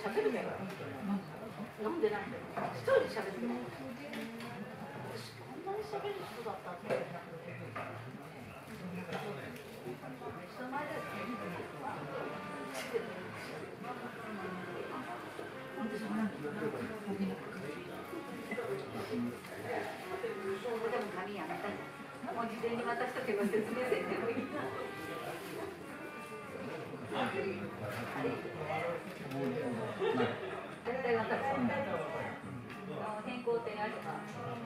喋るから。なんでなんだよ。一人で喋ってる。私こんなに喋る人だったって。人前で。でも紙やめたい。もう事前に渡しとけば説明せんでもいいな。絶対渡す。変更点あれば。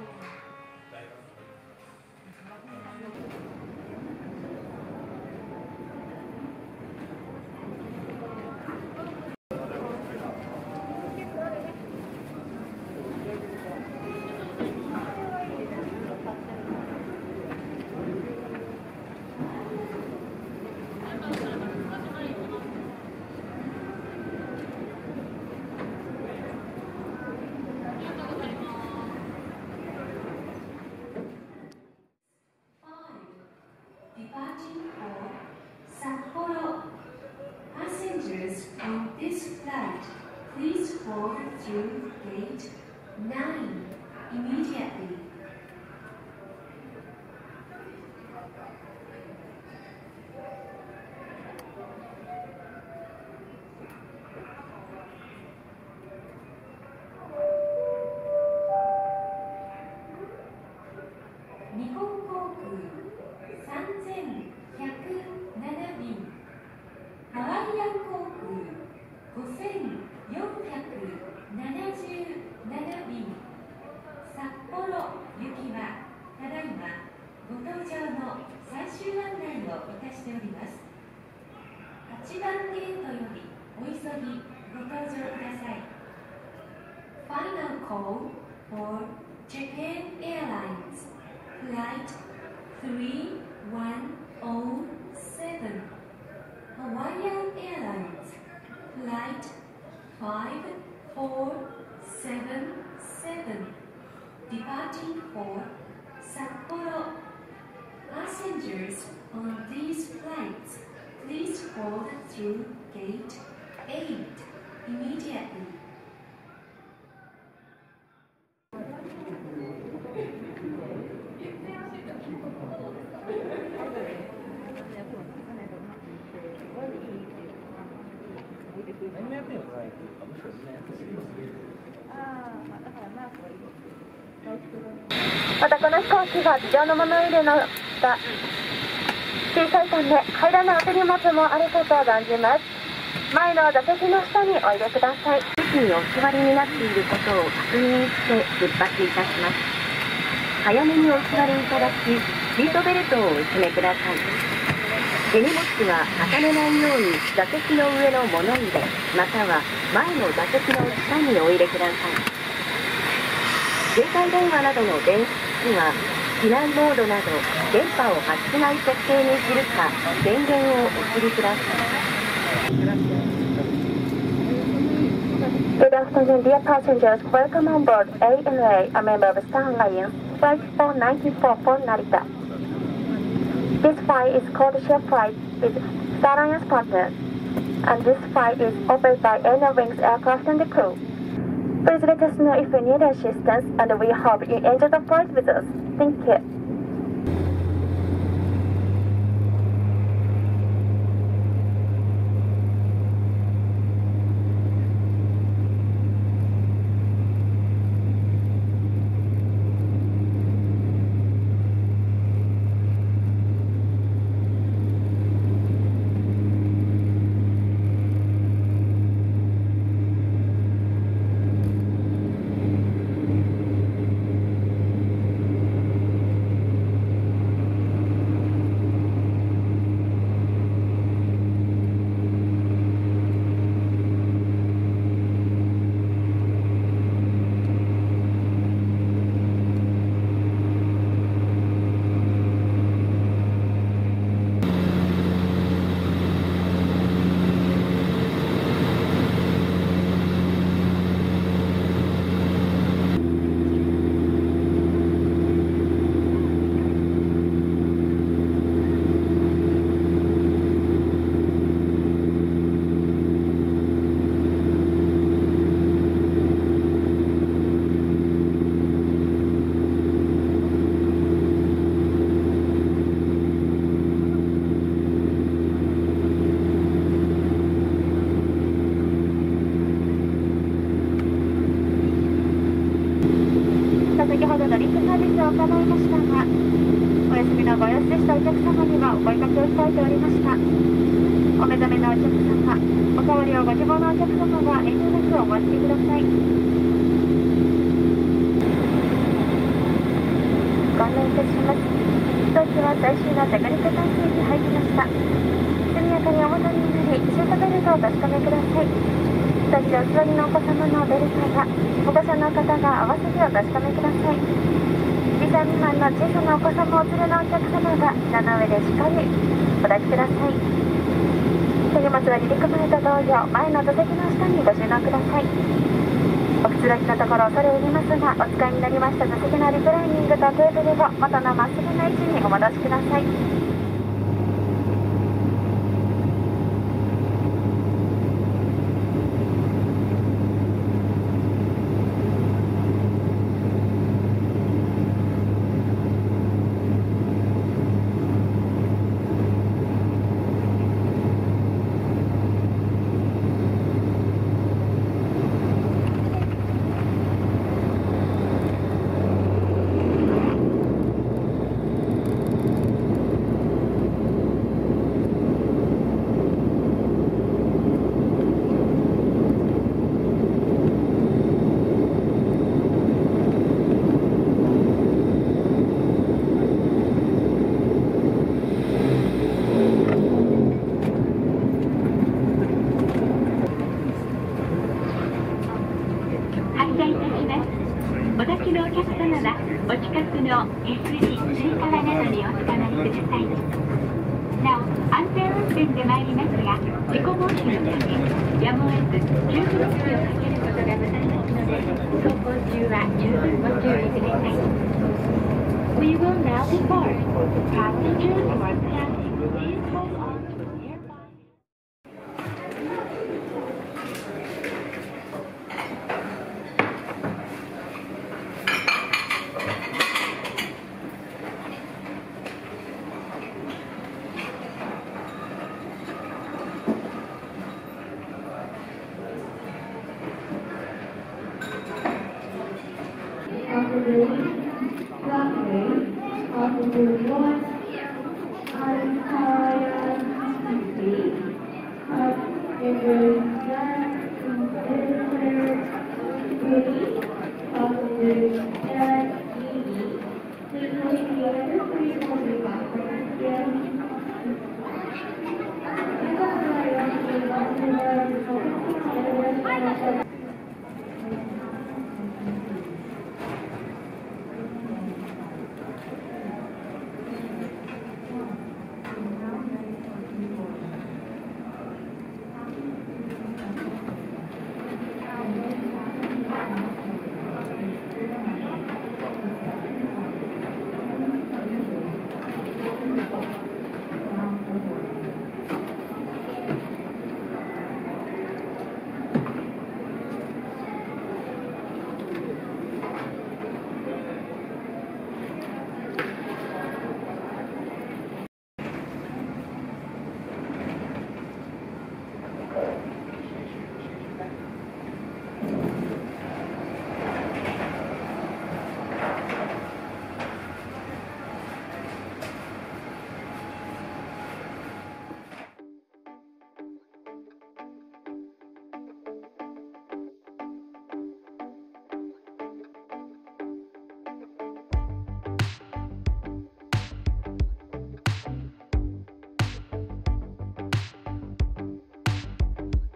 Departing for Sapporo. Passengers on this flight, please board through gate 9 immediately. 日本航空3107便、ハワイアン航空5477便、札幌行きはただいまご搭乗の最終案内をいたしております。8番ゲートよりお急ぎご搭乗ください。Final call for Japan Airlines Flight 3107, Hawaiian Airlines Flight 5477, departing for Sapporo. Passengers on these flights, please board through gate 8 immediately. またこの飛行機が地上の物入れの下小さいため階段のお手荷物もあることを存じます。前の座席の下にお入れください。席にお座りになっていることを確認して出発いたします。早めにお座りいただきシートベルトをお締めください。手荷物は重ねないように座席の上の物入れまたは前の座席の下にお入れください。携帯電話などの電子機器は避難モードなど電波を発しない設定にするか電源をお切りください。Good afternoon, dear passengers. Welcome on board ANA, a member of Star Alliance, Flight 494 for Narita. This flight is called Share Flight with Star Alliance partners, and this flight is operated by ANA Wings aircraft and the crew. Please let us know if you need assistance, and we hope you enjoy the flight with us. Thank you. 「 お声掛けをしたいておりました。お目覚めのお客様、おかわりをご希望のお客様は遠慮なくお待ちください。ご案内いたします。当機は最終の着陸態勢に入りました。速やかにお戻りになり、シートベルトをお確かめください。2人でお座りのお子様のベルトや保護者の方が合わせてお確かめください。2歳未満の小さなお子様をお連れのお客様が膝の上でしっかりお抱きください。手荷物は離陸前と同様、前の座席の下にご収納ください。おくつろぎのところ恐れ入りますが、お使いになりました座席のリクライニングとテーブルを元のまっすぐな位置にお戻しください。 お抱きのお客様はお近くの手すり、つり革などにおつかまりください。なお、安全運転で参りますが、事故防止のためやむを得ず急ブレーキをかけることがございますので、走行中は十分ご注意ください。We will now depart. Passengers who are passing, please hold on to a nearby. お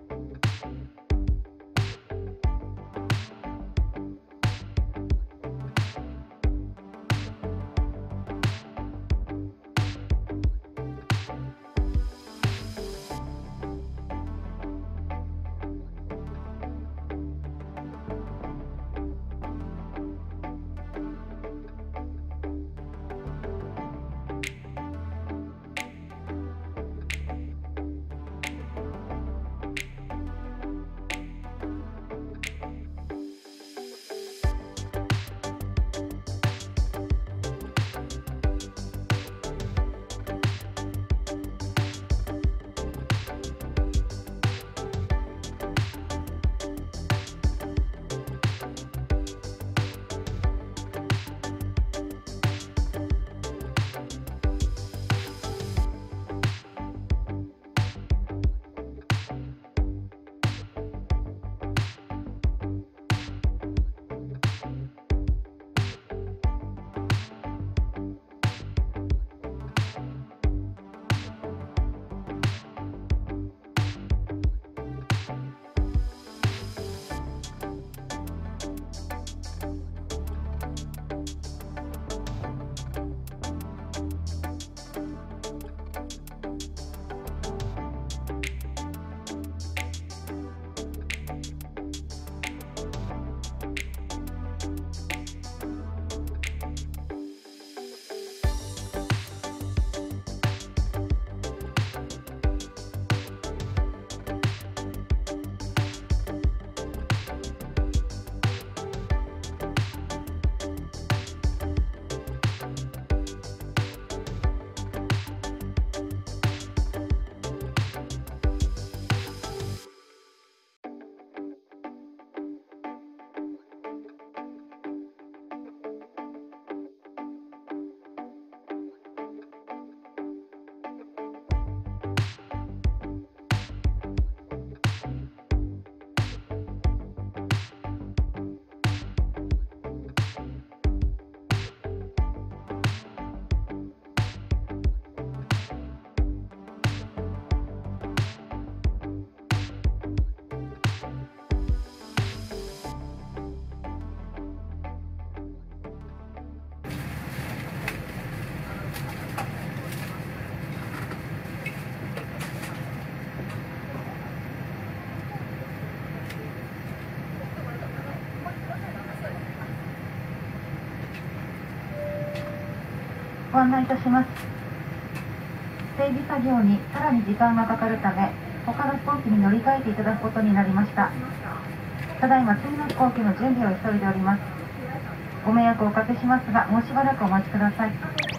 ご案内いたします。整備作業にさらに時間がかかるため、他の飛行機に乗り換えていただくことになりました。ただいま次の飛行機の準備を急いでおります。ご迷惑をおかけしますが、もうしばらくお待ちください。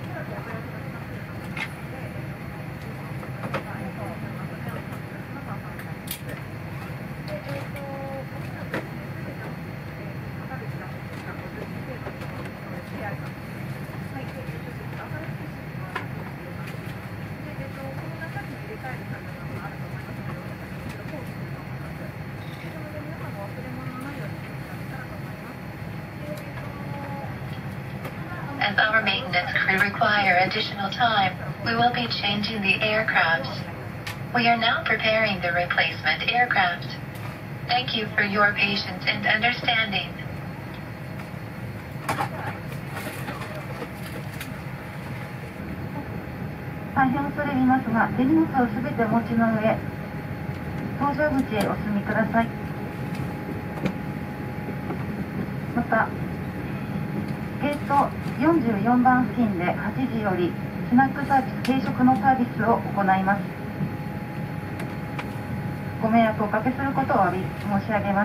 As our maintenance crew require additional time, we will be changing the aircraft. We are now preparing the replacement aircraft. Thank you for your patience and understanding. 大変恐れ入りますが、手荷物をすべてお持ちの上、搭乗口へお進みください。また、ゲート44番付近で8時よりスナックサービス軽食のサービスを行います。ご迷惑をおかけすることをお詫び申し上げます。